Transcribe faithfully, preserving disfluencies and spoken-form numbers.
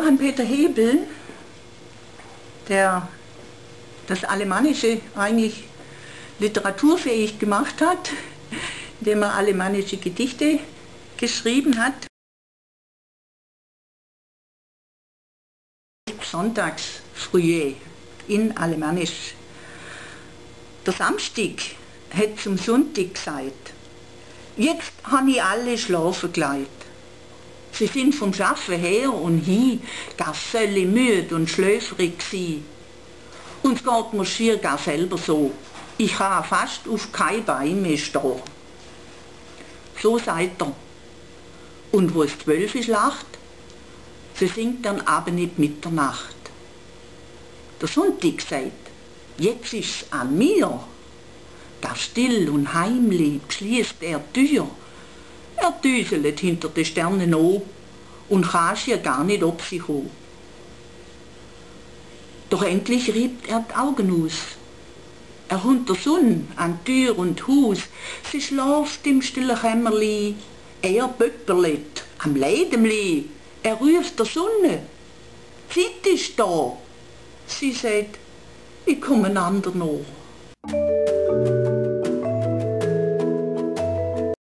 Johann Peter Hebel, der das Alemannische eigentlich literaturfähig gemacht hat, indem er alemannische Gedichte geschrieben hat. Sonntagsfrühe in Alemannisch. Der Samstag hat zum Sonntag gesagt: Jetzt han ich alle schlafen gelegt. Sie sind vom Schaffen her und hin gar völlig müde und schläfrig gsi. Und es geht mir schier gar selber so. Ich kann fast auf kein Bein mehr stehen. So sagt er. Und wo es zwölf ist lacht, sie singt dann aber nicht Mitternacht. Der Sonntag sagt: Jetzt ist's an mir. Gar still und heimlich schließt er die Tür. Er düselt hinter den Sternen an und kann ja gar nicht ob sich an. Doch endlich riebt er die Augen aus. Er hund der Sonne an Tür und Haus. Sie schlaft im stillen Kämmerli. Er pöpperlet am Leidemli. Er ruft der Sonne: Zeit ist da. Sie sagt: Ich komme einander nach.